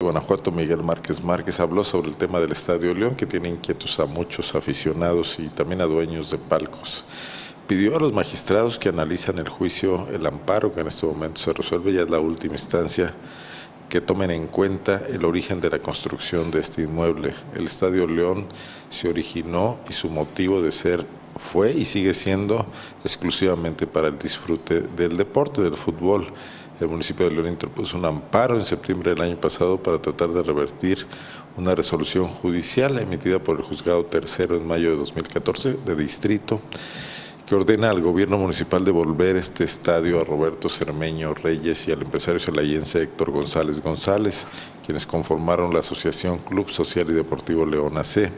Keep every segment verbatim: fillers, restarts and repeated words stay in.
Guanajuato, Miguel Márquez Márquez, habló sobre el tema del Estadio León, que tiene inquietos a muchos aficionados y también a dueños de palcos. Pidió a los magistrados que analizan el juicio, el amparo que en este momento se resuelve, ya es la última instancia, que tomen en cuenta el origen de la construcción de este inmueble. El Estadio León se originó y su motivo de ser fue y sigue siendo exclusivamente para el disfrute del deporte, del fútbol. El municipio de León interpuso un amparo en septiembre del año pasado para tratar de revertir una resolución judicial emitida por el Juzgado Tercero en mayo de dos mil catorce de distrito, que ordena al gobierno municipal devolver este estadio a Roberto Cermeño Reyes y al empresario celayense Héctor González González, quienes conformaron la Asociación Club Social y Deportivo León A C.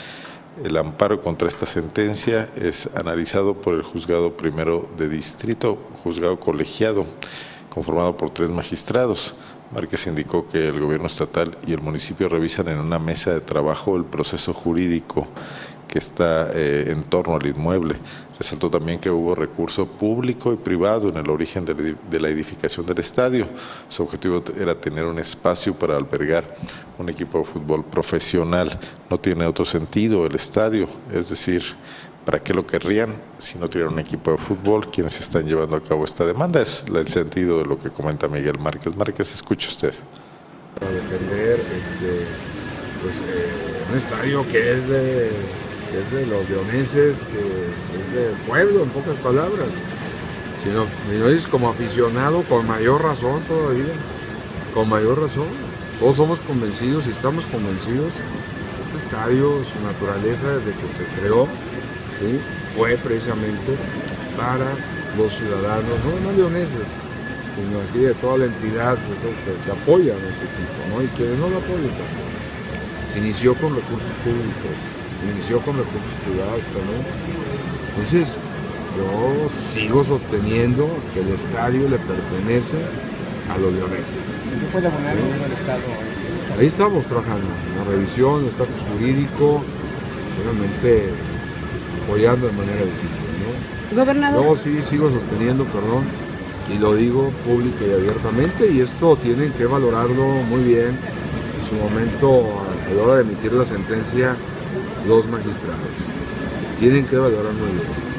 El amparo contra esta sentencia es analizado por el Juzgado Primero de Distrito, juzgado colegiado, conformado por tres magistrados. Márquez indicó que el gobierno estatal y el municipio revisan en una mesa de trabajo el proceso jurídico que está eh, en torno al inmueble. Resaltó también que hubo recurso público y privado en el origen de, de la edificación del estadio. Su objetivo era tener un espacio para albergar un equipo de fútbol profesional. No tiene otro sentido el estadio, es decir, ¿para qué lo querrían si no tuvieran un equipo de fútbol? Quienes están llevando a cabo esta demanda es el sentido de lo que comenta Miguel Márquez Márquez. Escuche usted. Para defender este, pues, eh, un estadio que es de, que es de los leoneses, que es del pueblo, en pocas palabras. Si no, si no es como aficionado, con mayor razón todavía, con mayor razón. Todos somos convencidos y estamos convencidos. Este estadio, su naturaleza desde que se creó, ¿sí?, fue precisamente para los ciudadanos, no, no leoneses, sino aquí de toda la entidad que, que apoya a nuestro equipo, ¿no?, y quienes no lo apoyan también. Se inició con recursos públicos, se inició con recursos privados también. Entonces, yo sigo sosteniendo que el estadio le pertenece a los leoneses. ¿Qué puede abonar el nuevo estado? Ahí estamos trabajando, en la revisión, el estatus jurídico, realmente apoyando de manera visible, ¿no? Gobernador. Yo sí sigo sosteniendo, perdón, y lo digo pública y abiertamente, y esto tienen que valorarlo muy bien en su momento a la hora de emitir la sentencia los magistrados. Tienen que valorarlo muy bien.